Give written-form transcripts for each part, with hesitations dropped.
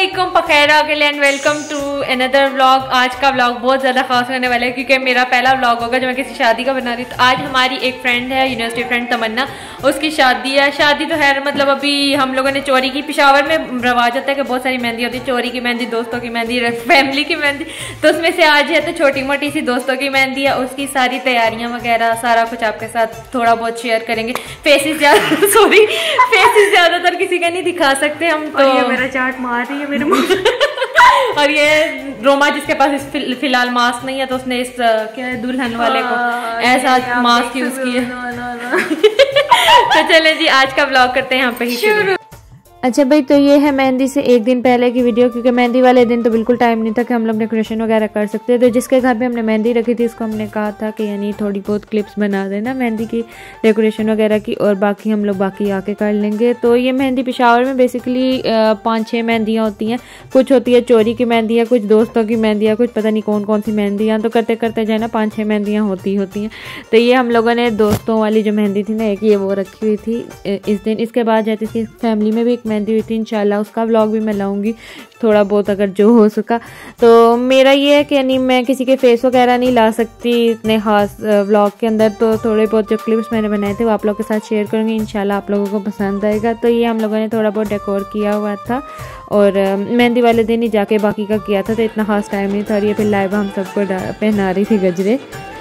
अस्सलामुअलैकुम पखैरा के लिए and welcome to another vlog. आज का व्लॉग बहुत ज़्यादा खास होने वाला है क्योंकि मेरा पहला व्लॉग होगा जो मैं किसी शादी का बना रही। तो आज हमारी एक फ्रेंड है, यूनिवर्सिटी फ्रेंड तमन्ना, उसकी शादी है। शादी तो है मतलब अभी हम लोगों ने चोरी की। पेशावर में रवाज होता है कि बहुत सारी मेहंदी होती है, चोरी की मेहंदी, दोस्तों की मेहंदी, फैमिली की मेहंदी। तो उसमें से आज है तो छोटी मोटी सी दोस्तों की मेहंदी है। उसकी सारी तैयारियाँ वगैरह सारा कुछ आपके साथ थोड़ा बहुत शेयर करेंगे। फेसेस ज़्यादातर किसी का नहीं दिखा सकते हम। तो ये मेरा चाट मार रही है मेरे मुंह और ये रोमा जिसके पास फिलहाल मास्क नहीं है तो उसने इस क्या है दुल्हन वाले को ऐसा मास्क यूज किया। तो चलें जी आज का ब्लॉग करते हैं यहाँ पे ही शुरू। अच्छा भाई, तो ये है मेहंदी से एक दिन पहले की वीडियो क्योंकि मेहंदी वाले दिन तो बिल्कुल टाइम नहीं था कि हम लोग डेकोरेशन वगैरह कर सकते। तो जिसके घर पे हमने मेहंदी रखी थी उसको हमने कहा था कि यानी थोड़ी बहुत क्लिप्स बना देना मेहंदी की, डेकोरेशन वगैरह की, और बाकी हम लोग बाकी आके कर लेंगे। तो ये मेहंदी पेशावर में बेसिकली 5-6 मेहंदियाँ होती हैं। कुछ होती है चोरी की मेहंदी है, कुछ दोस्तों की मेहंदी है, कुछ पता नहीं कौन कौन सी मेहंदियाँ। तो करते करते जो है ना 5-6 मेहंदियाँ होती हैं। तो ये हम लोगों ने दोस्तों वाली जो मेहंदी थी ना, एक ये वो रखी हुई थी इस दिन। इसके बाद जाती इसकी फैमिली में भी एक मेहंदी हुई थी, इंशाल्लाह उसका व्लॉग भी मैं लाऊंगी थोड़ा बहुत अगर जो हो सका। तो मेरा ये है कि यानी मैं किसी के फेस वगैरह नहीं ला सकती इतने खास व्लॉग के अंदर। तो थोड़े बहुत जो क्लिप्स मैंने बनाए थे वो आप लोगों के साथ शेयर करूँगी, इंशाल्लाह आप लोगों को पसंद आएगा। तो ये हम लोगों ने थोड़ा बहुत डेकोर किया हुआ था और मेहंदी वाले दिन ही जाके बाकी का किया था, तो इतना खास टाइम नहीं था। और ये फिर लाइव हम सबको पहना रही थी गजरे।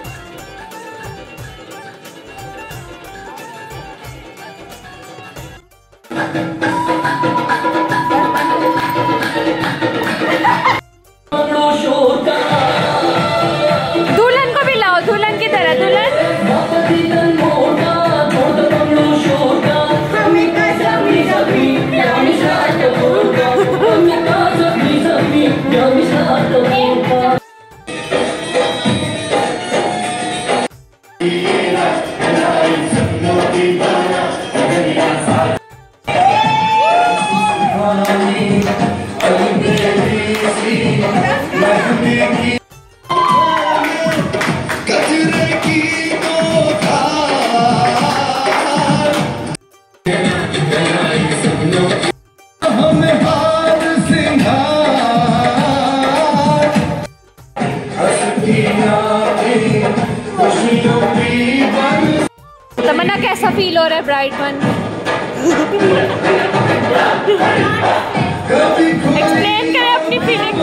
दुल्हन को भी लाओ, दुल्हन की तरह दुल्हन। तमन्ना कैसा फील हो रहा है ब्राइड बन? एक्सप्लेन करें अपनी फीलिंग।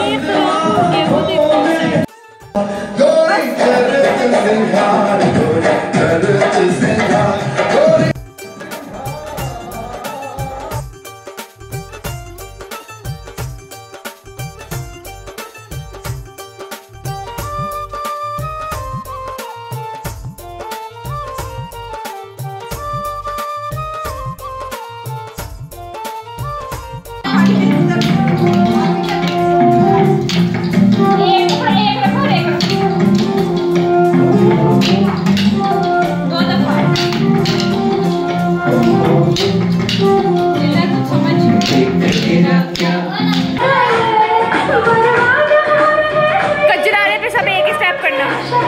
कजरारे पे सब एक ही स्टेप करना।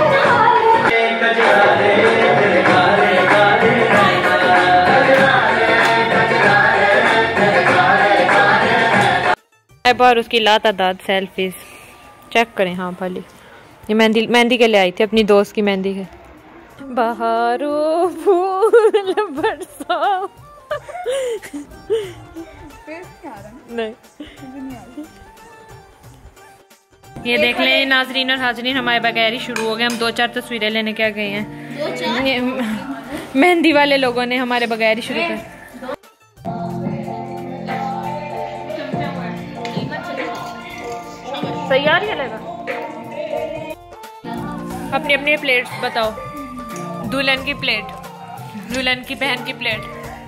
बार उसकी लातादाद सेल्फीज चेक करें। हाँ भाली ये मेहंदी के लिए आई थी, अपनी दोस्त की मेहंदी के। बहारो फूल बरसाओ नहीं। ये देख लें नाजरीन और हाजरीन, हमारे बगैर ही शुरू हो गए। हम 2-4 तस्वीरें लेने क्या गए हैं, मेहंदी वाले लोगों ने हमारे बगैर ही शुरू कर। सही आ रही है लगा। अपनी अपनी प्लेट्स बताओ। दुल्हन की प्लेट, दुल्हन की बहन की प्लेट,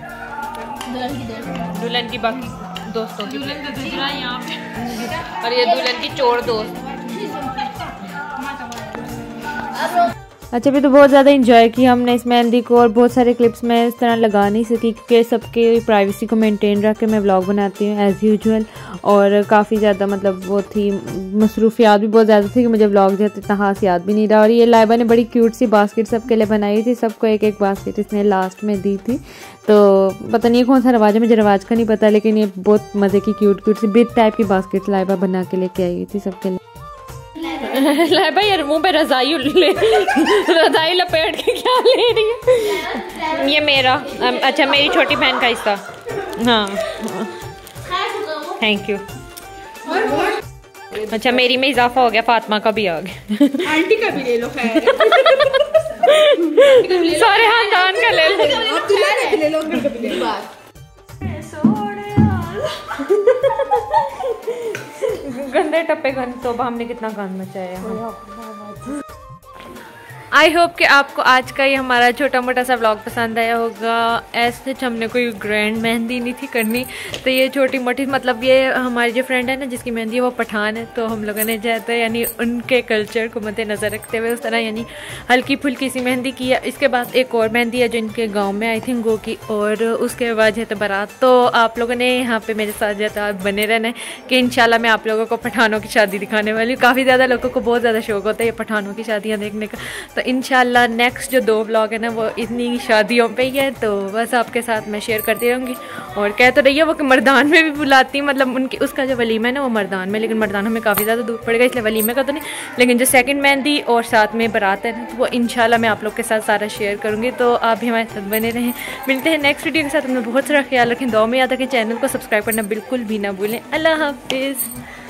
दुल्हन की बाकी दोस्तों की प्लेट, यहाँ पे, और ये दुल्हन की चोर दोस्त। अच्छा भी तो बहुत ज़्यादा इंजॉय किया हमने इस मेहंदी को, और बहुत सारे क्लिप्स मैं इस तरह लगा नहीं सकी क्योंकि सबके प्राइवेसी को मेंटेन रख के मैं व्लॉग बनाती हूँ एज़ यूजुअल, और काफ़ी ज़्यादा मतलब वो थी, मसरूफियात भी बहुत ज़्यादा थी कि मुझे व्लॉग जो इतना खास याद भी नहीं रहा। और ये लाइबा ने बड़ी क्यूट सी बास्केट सबके लिए बनाई थी, सबको एक एक बास्केट इसने लास्ट में दी थी। तो पता नहीं कौन सा रवाज है, मुझे रवाज का नहीं पता, लेकिन ये बहुत मज़े की क्यूट क्यूट सी बिग टाइप की बास्केट लाइबा बना के लेके आई थी सबके लिए। लाइबा यार मुंह पे रजाई लपेट के क्या ले रही है? ये मेरा, अच्छा मेरी छोटी बहन का हिस्सा। हाँ थैंक यू। अच्छा मेरी में इजाफा हो गया, फातिमा का भी आ गया, आंटी का भी ले लो, खैर सारे खानदान का ले लो, गंदे टप्पे गंद, तो हमने कितना गंद मचाया। आई होप कि आपको आज का ये हमारा छोटा मोटा सा व्लॉग पसंद आया होगा। ऐसे हमने कोई ग्रैंड मेहंदी नहीं थी करनी, तो ये छोटी मोटी, मतलब ये हमारी जो फ्रेंड है ना जिसकी मेहंदी है वो पठान है, तो हम लोगों ने चाहते हैं यानी उनके कल्चर को मद्देनज़र रखते हुए उस तरह यानी हल्की फुल्की सी मेहंदी की है। इसके बाद एक और मेहंदी है जो इनके गाँव में आई थिंक गो की, और उसके बाद जो है बारात। तो आप लोगों ने यहाँ पर मेरे साथ जो है बने रहना है कि इंशाल्लाह मैं आप लोगों को पठानों की शादी दिखाने वाली हूँ। काफ़ी ज़्यादा लोगों को बहुत ज़्यादा शौक होता है ये पठानों की शादियाँ देखने का, तो इंशाल्लाह नेक्स्ट जो 2 व्लॉग है ना वो इतनी शादियों पे ही है, तो बस आपके साथ मैं शेयर करती रहूँगी। और कह तो रही है वो कि मर्दान में भी बुलाती, मतलब उनकी उसका जो वलीमा है ना वो मर्दान में, लेकिन मर्दान हमें काफ़ी ज़्यादा दूर पड़ेगा इसलिए वलीमे का तो नहीं, लेकिन जो सेकंड मेहंदी और साथ में बारात है ना तो वो इंशाल्लाह मैं आप लोग के साथ सारा शेयर करूँगी। तो आप भी हमारे साथ बने रहें। मिलते हैं नेक्स्ट वीडियो के साथ। हमें बहुत सारा ख्याल रखें, दुआ में याद रखें, चैनल को सब्सक्राइब करना बिल्कुल भी ना भूलें। अल्लाह हाफिज़।